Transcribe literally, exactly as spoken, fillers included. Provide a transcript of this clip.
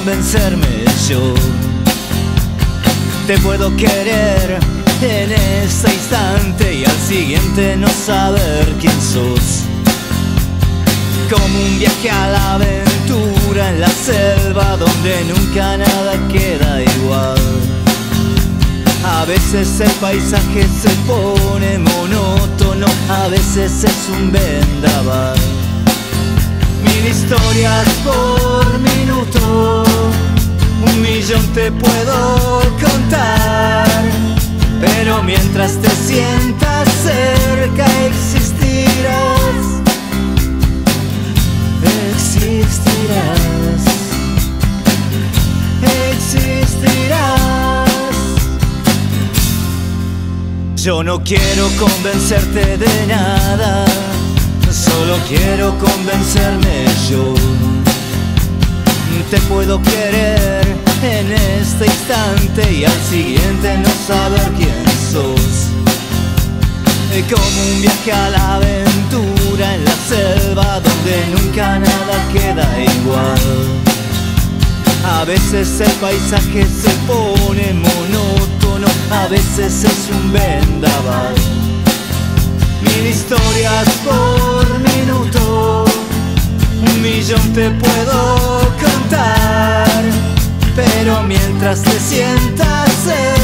convencerme yo. Te puedo querer en este instante y al siguiente no saber quién sos. Como un viaje a la aventura en la selva donde nunca nada queda igual. A veces el paisaje se pone monótono, a veces es un vendaval. Mil historias por minuto, un millón te puedo contar, pero mientras te sientas cerca existirás, existirás, existirás. Yo no quiero convencerte de nada, solo quiero convencerme yo. Te puedo querer en este instante y al siguiente no saber quién sos. Como un viaje a la aventura en la selva donde nunca nada queda igual. A veces el paisaje se pone monótono, a veces es un vendaval. Mil historias por minuto, un millón te puedo contar, pero mientras te sientas